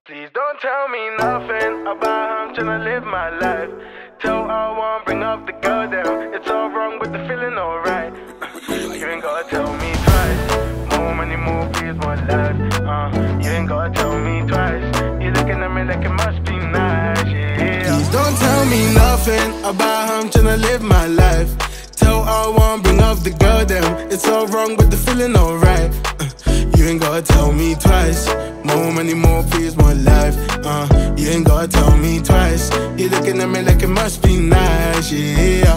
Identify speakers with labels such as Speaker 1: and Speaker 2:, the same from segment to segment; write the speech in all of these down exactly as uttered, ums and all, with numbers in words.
Speaker 1: Please don't tell me nothing about how I'm tryna live my life. Tell R one, bring up the girl down. It's all wrong with the feeling alright. You ain't gotta tell me twice. More money, more peace, more life. Uh, you ain't gotta tell me twice. You looking at me like it must be nice, yeah. Please don't tell me nothing about how I'm tryna live my life. Tell R one, bring up the girl down. It's all wrong with the feeling alright. You ain't gotta tell me twice. More money, more peace, more life. Uh, you ain't gotta tell me twice. You looking at me like it must be nice, yeah,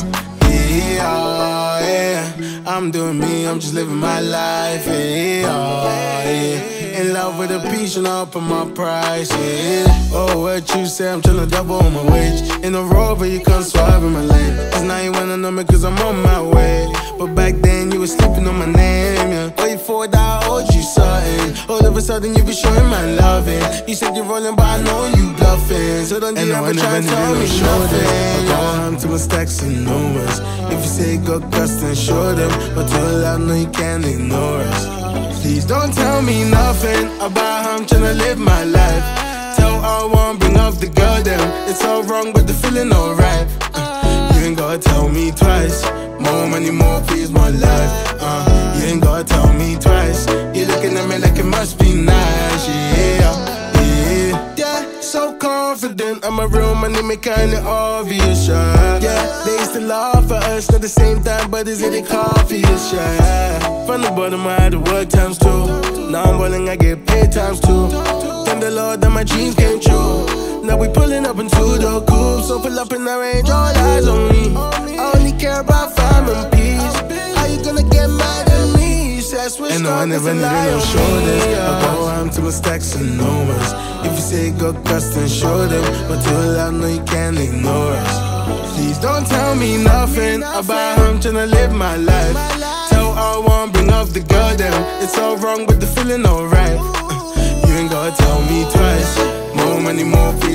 Speaker 1: yeah, yeah. I'm doing me, I'm just living my life, yeah, yeah. In love with a peach and up on my price, yeah. Oh, what you say, I'm tryna double on my wage. In a Rover, you can't swerve in my lane. Cause now you wanna know me cause I'm on my way. But back then you were sleeping on my name, yeah. Wait for that, I owed you something. All of a sudden you be showing my loving. You said you're rolling but I know you bluffing. So don't you ever try to tell me nothing. I go home to my stacks and numbers. If you say go gust then show them. But too loud, no you can't ignore us. Please don't tell me nothing about how I'm tryna live my life. Tell R one, bring up the girl down. It's all wrong but the feeling alright. uh, You ain't gotta tell me twice. More money, more peace, more life. uh, You ain't gotta tell me twice. You looking at me like it must be nice, yeah, yeah. Yeah, so confident, I'm a real money, make kinda obvious, yeah. Yeah, they used to laugh at us at the same time, but is it obvious, yeah. From the bottom I had to work times two. Now I'm willing, I get paid times two. Thank the Lord that my dreams came true. Now we pulling up into the coupe, so pull up in the range, all eyes on me. I only care about fam and peace. How you gonna get mad at me? You said switch and no, I never needed no shoulders. I go home to my stacks and numbers. If you say go gust then show them. But too loud, no you can't ignore us. Please don't tell me nothing about how I'm tryna live my life. Tell R one, bring up the girl down. It's all wrong but the feeling alright. uh, You ain't gotta tell me twice. More money, more peace.